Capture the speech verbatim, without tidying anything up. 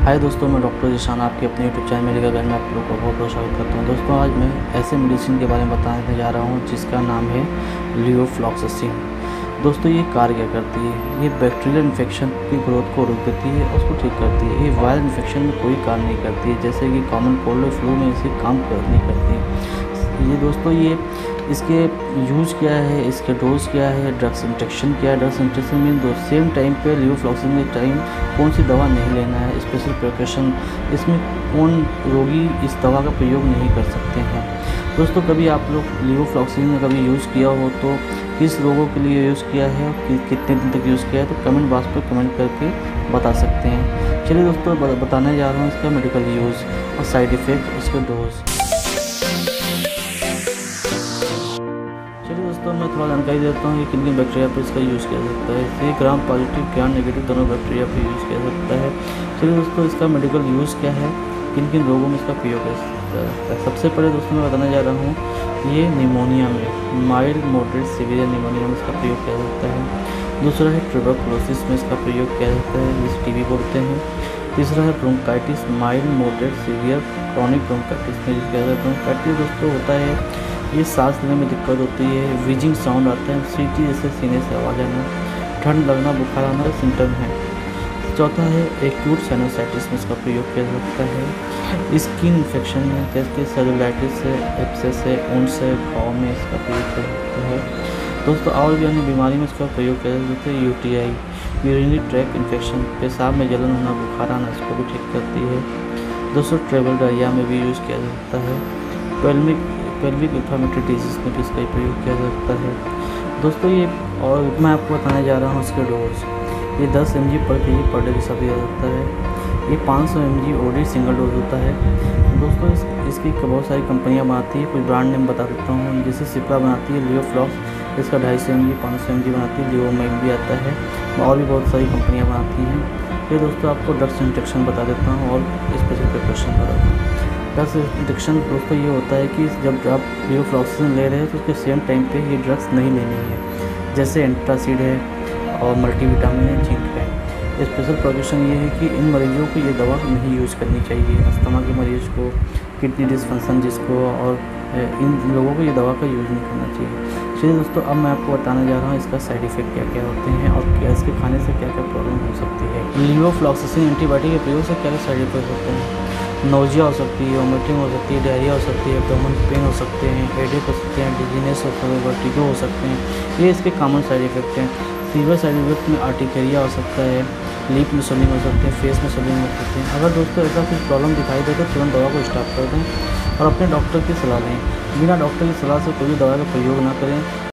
हाय दोस्तों, मैं डॉक्टर जिशान आपके अपने यूट्यूब चैनल मेडिकल गाइड में आप लोगों का बहुत बहुत स्वागत करता हूं। दोस्तों, आज मैं ऐसे मेडिसिन के बारे में बताने जा रहा हूं जिसका नाम है लियोफ्लॉक्सासिन। दोस्तों, ये कार्य क्या करती है? ये बैक्टीरियल इन्फेक्शन की ग्रोथ को रोक देती है और उसको ठीक करती है। ये वायरल इन्फेक्शन में कोई कार्य नहीं करती है, जैसे कि कॉमन कोल्ड और फ्लू में इसे काम कर नहीं करती। ये दोस्तों ये इसके यूज़ क्या है, इसके डोज क्या है, ड्रग्स इंजेक्शन क्या है। ड्रग्स इंजेक्शन मीन दो सेम टाइम पे लियोफ्लॉक्सासिन के टाइम कौन सी दवा नहीं लेना है, स्पेशल प्रिकॉशन, इसमें कौन रोगी इस दवा का प्रयोग नहीं कर सकते हैं। दोस्तों, कभी आप लोग लियोफ्लॉक्सासिन में कभी यूज़ किया हो तो किस रोगों के लिए यूज़ किया है और कि, कितने दिन तक यूज़ किया है, तो कमेंट बॉक्स पर कमेंट करके बता सकते हैं। चलिए दोस्तों, बताने जा रहा हूँ इसका मेडिकल यूज़ और साइड इफ़ेक्ट, इसके डोज। चलिए दोस्तों, मैं थोड़ा जानकारी देता हूँ कि किन किन बैक्टीरिया पर इसका यूज़ किया जाता है। ये ग्राम पॉजिटिव ग्राम नेगेटिव दोनों बैक्टीरिया पर यूज़ किया जाता है। चलिए दोस्तों, इसका मेडिकल यूज़ क्या है, किन किन रोगों में इसका प्रयोग किया जाता है। सबसे पहले दोस्तों मैं बताने जा रहा हूँ ये निमोनिया में, माइल्ड मॉडरेट सीवियर निमोनिया में इसका प्रयोग किया जाता है। दूसरा है ट्यूबरकुलोसिस में इसका प्रयोग किया जाता है, जिसे टीबी बोलते हैं। तीसरा है bronchitis, mild moderate severe chronic bronchitis में यूज़ किया जाता है। ब्रोंकाइटिस दोस्तों होता है ये सांस लेने में दिक्कत होती है, वीजिंग साउंड आता है, सीटी जैसे सीने से आवाज़ आना, ठंड लगना, बुखार आना सिम्टम है। चौथा है एक्यूट साइनोसाइटिस में इसका प्रयोग किया जाता है। स्किन इन्फेक्शन में जैसे सेलुलाइटिस है, एब्सेस है, ऊंस है, घाव में इसका प्रयोग किया जाता है। दोस्तों, और भी अन्य बीमारी में इसका प्रयोग किया जाता है। यूटीआई, यूरिनरी ट्रैक इन्फेक्शन, पेशाब में जलन होना, बुखार आना, इसको भी ठीक करती है। दोस्तों, ट्रेवल डायरिया में भी यूज़ किया जाता है। पेल्विक पेल्विक इन्फ्लेमेटरी डिजीज़ में भी इसका प्रयोग किया जाता है। दोस्तों, ये और मैं आपको बताने जा रहा हूँ इसके डोज। ये दस एम जी पर के जी पर डे के साथ दिया जाता है। ये पाँच सौ M G OD single dose होता है। दोस्तों, इस, इसकी बहुत सारी कंपनियाँ बनाती है, कुछ ब्रांड नेम बता देता हूँ। जैसे सिप्ला बनाती है लियोफ्लॉक्स, इसका ढाई सौ एम जी पाँच सौ एम जी बनाती है। लियोमैक भी आता है, और भी बहुत सारी कंपनियाँ बनाती हैं। ये दोस्तों आपको ड्रग्स इंजेक्शन बता देता हूँ और स्पेशल प्रिकॉशन बताता हूँ। ड्रग्स इंजेक्शन दोस्तों ये होता है कि जब आप लियोफ्लॉक्सासिन ले रहे हैं तो उसके सेम टाइम पे ये ड्रग्स नहीं लेनी है, जैसे एंटासिड है और मल्टीविटामिन है, जिंक है। स्पेशल प्रिकॉशन ये है कि इन मरीजों को ये दवा नहीं यूज़ करनी चाहिए। अस्थमा के मरीज़ को, किडनी डिसफंक्शन जिसको, और इन लोगों को ये दवा का यूज़ नहीं करना चाहिए। चलिए दोस्तों, अब मैं आपको बताने जा रहा हूँ इसका साइड इफ़ेक्ट क्या क्या होते हैं और क्या इसके खाने से क्या क्या प्रॉब्लम हो सकती है। लियोफ्लॉक्सासिन एंटीबायोटिक के प्रयोग से क्या क्या साइड इफेक्ट होते हैं? नोजिया हो सकती है, वोमिटिंग हो सकती है, डायरिया हो सकती है, एब्डोमेन पेन हो सकते हैं, हेडेक हो सकते हैं, डिजीनेस हो सकता है, वर्टिगो हो सकते हैं। ये इसके कॉमन साइड इफेक्ट हैं। सीवियर साइड इफेक्ट में आर्टिकेरिया हो सकता है, लिप में स्वेलिंग हो सकती है, फेस में स्वेलिंग हो सकती है। अगर दोस्तों ऐसा कुछ प्रॉब्लम दिखाई दे तो तुरंत दवा को स्टॉप कर दें और अपने डॉक्टर की सलाह लें। बिना डॉक्टर की सलाह से कोई भी दवा का प्रयोग ना करें।